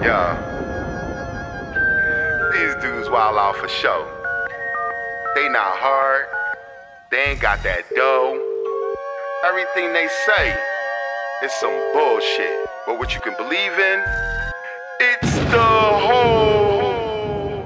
Yeah. These dudes wild out for show. They not hard. They ain't got that dough. Everything they say is some bullshit. But what you can believe in, it's the whole.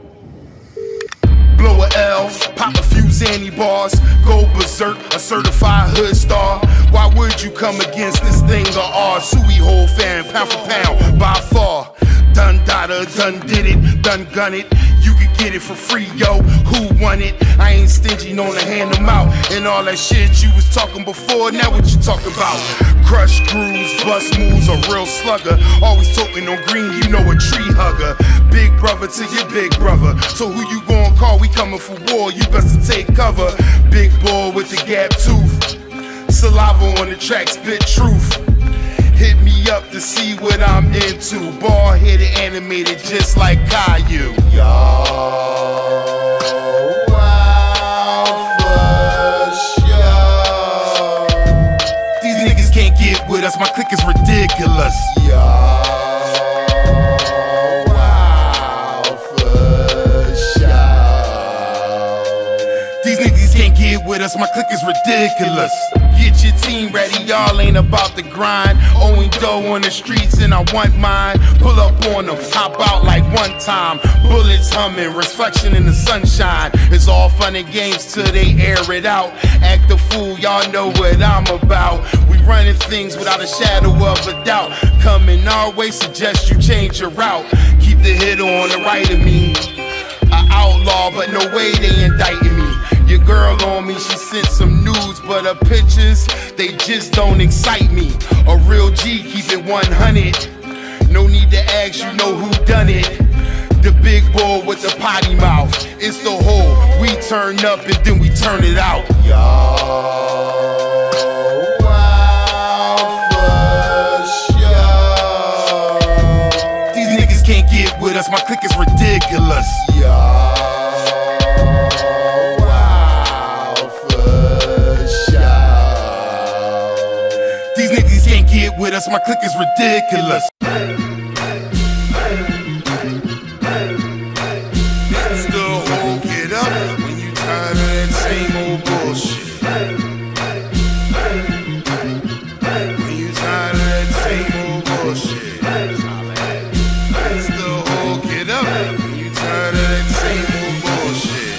Blow a L, pop a few Zanny bars, go berserk, a certified hood star. Why would you come against this thing of ours? Suey whole fan, pound for pound, by far. Done dada, done did it, done gun it. You could get it for free, yo. Who won it? I ain't stingy, known to hand them out. And all that shit you was talking before, now what you talking about? Crush grooves, bust moves, a real slugger. Always toting on green, you know a tree hugger. Big brother to your big brother. So who you gon' call? We coming for war, you best to take cover. Big boy with the gap tooth. Saliva on the track, spit truth. Hit me up to see what I'm into. Bald-headed, animated, just like Caillou. Y'all wild for sure. These niggas can't get with us, my clique is ridiculous. Y'all wild for sure. These niggas can't get with us, my clique is ridiculous. Get your team ready, y'all ain't about the grind. Owing dough on the streets and I want mine. Pull up on them, hop out like one time. Bullets humming, reflection in the sunshine. It's all fun and games till they air it out. Act a fool, y'all know what I'm about. We running things without a shadow of a doubt. Coming our way, suggest you change your route. Keep the hitter on the right of me. An outlaw, but no way they indicting me. Your girl on me, she sent some nudes, but her pictures, they just don't excite me. A real G, keep it 100. No need to ask, you know who done it. The big boy with the potty mouth. It's the whole, we turn up and then we turn it out. Y'all wild for sure. These niggas can't get with us, my clique is ridiculous. Y'all get with us, my clique is ridiculous. It's the whole get up when you tired of that same old bullshit. When you tired of that same old bullshit. It's the whole get up when you tired of that same old bullshit.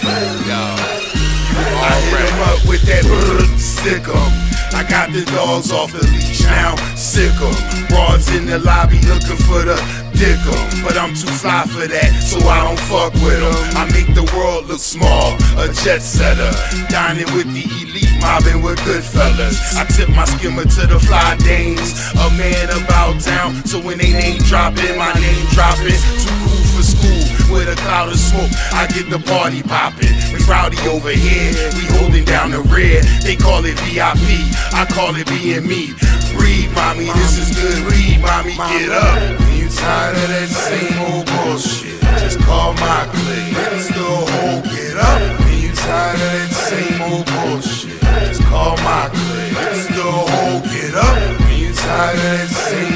I hit him up with that stick 'em. I got the dogs off the leash now, sick 'em. Broads in the lobby looking for the dick 'em. But I'm too fly for that, so I don't fuck with 'em. I make the world look small, a jet setter. Dining with the elite, mobbing with good fellas. I tip my skimmer to the fly dames. A man about town, so when they name dropping, my name dropping. Too cool for school, with a cloud of smoke, I get the party popping. We rowdy over here, we holding down the rear. They call it VIP, I call it being me. Breathe, mommy, this is good. Read, mommy, get up. When you tired of that same old bullshit, just call my clique. It's the whole get up. When you tired of that same old bullshit, just call my clique. It's the whole get up. When you tired of that same